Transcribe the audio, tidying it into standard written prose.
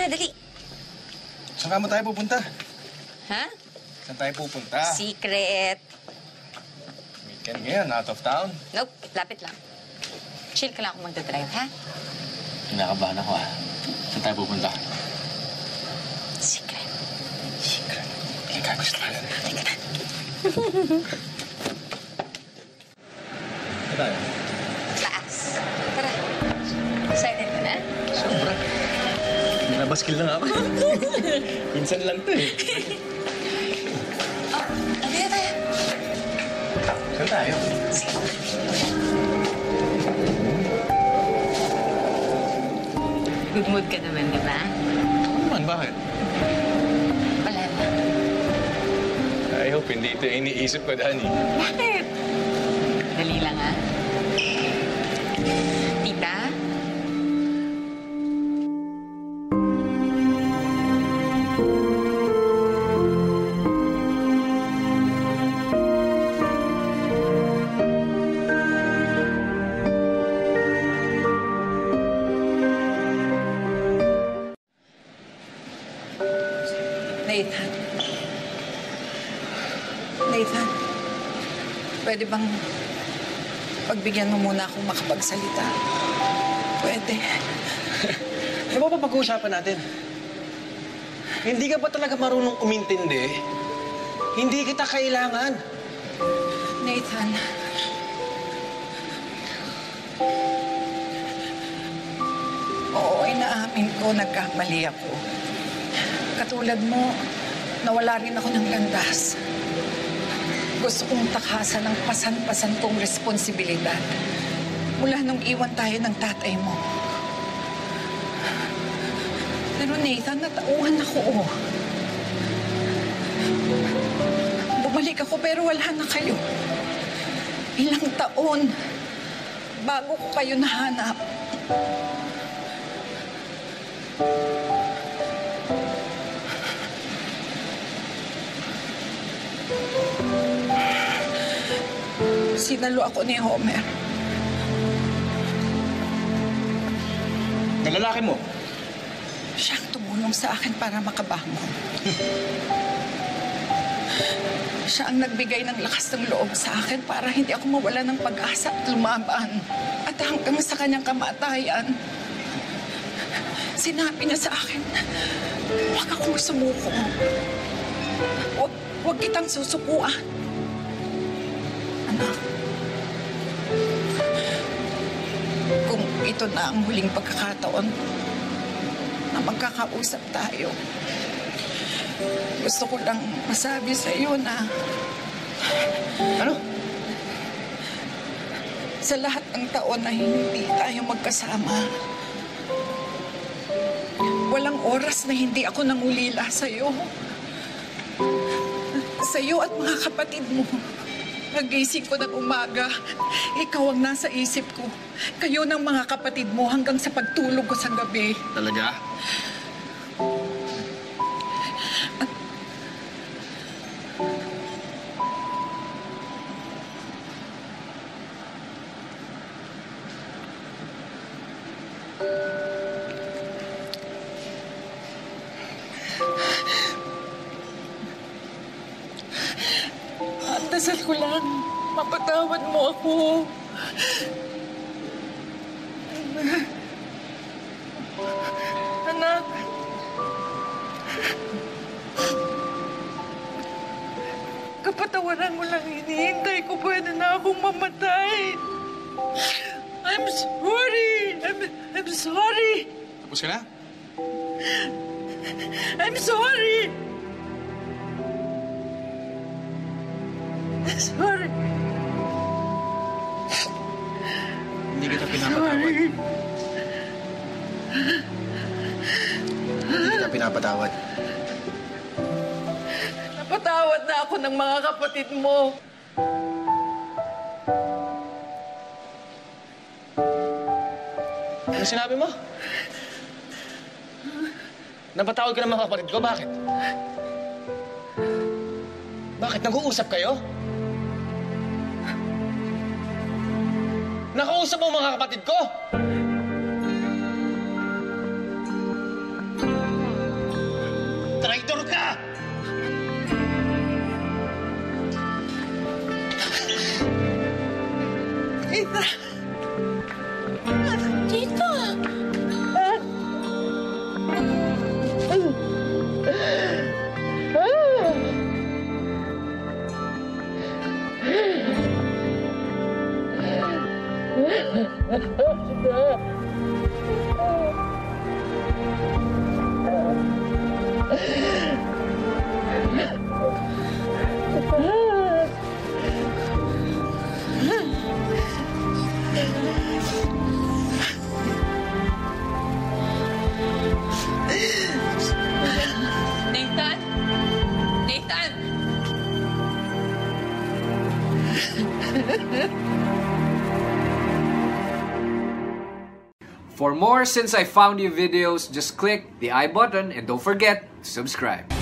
Tara, dali. Saan mo tayo pupunta? Ha? Saan tayo pupunta? Secret. Weekend ngayon, out of town. Nope, lapit lang. Chill ka lang kung magdadrive, ha? Kinakabahan ako, ah. Saan tayo pupunta? Secret. Secret. Hindi ka gusto ka lang. Halika na. Saan tayo? Taas. Tara. Excited ka na? Sobra. Nabaskil lang ako. Minsan lang to, eh. Oh, andito tayo. Saan tayo? Sige. Good mood ka naman, di ba? Naman, bakit? Wala na. I hope hindi ito iniisip ko, Danny. Bakit? Dali lang, ha? Tita? Nathan. Nathan, pwede bang pagbigyan mo muna akong makapagsalita? Pwede. Ano ba pag-uusapan natin? Hindi ka ba talaga marunong umintindi? Hindi kita kailangan. Nathan. Oo, inaamin ko, nagkamali ako. Katulad mo, nawala rin ako ng landas. Gusto kong takasan ng pasan-pasan kong responsibilidad mula nung iwan tayo ng tatay mo. Pero Nathan, natauhan ako. Bumalik ako pero wala na kayo. Ilang taon bago ko kayo nahanap. Sinalo ako ni Homer. Ang lalaki mo? Siya ang tumulong sa akin para makabangon. Siya ang nagbigay ng lakas ng loob sa akin para hindi ako mawala ng pag-asa at lumaban. At hanggang sa kanyang kamatayan, sinabi niya sa akin, huwag akong sumuko. Huwag kitang susukuan. Anak, kung ito na ang huling pagkakataon na magkakausap tayo, gusto ko lang masabi sa iyo na... Ano? Sa lahat ng taon na hindi tayo magkasama, walang oras na hindi ako nangulila sa iyo. Sa iyo at mga kapatid mo. Nagising ko ng umaga, ikaw ang nasa isip ko. Kayo ng mga kapatid mo hanggang sa pagtulog ko sa gabi. Talaga? Ang dasal ko lang, mapatawad mo ako. Anak. Kapatawaran mo lang, hinihintay ko. Pwede na akong mamatay. I'm sorry. I'm sorry. Tapos ka na? I'm sorry. Sorry. Hindi kita pinapatawad. Sorry. Hindi kita pinapatawad. Napatawad na ako ng mga kapatid mo. Ano sinabi mo? Napatawad ka ng mga kapatid ko? Bakit? Bakit? Nag-uusap kayo? Nakausap mo mga kapatid ko? For more Since I Found You videos, just click the I button and don't forget to subscribe.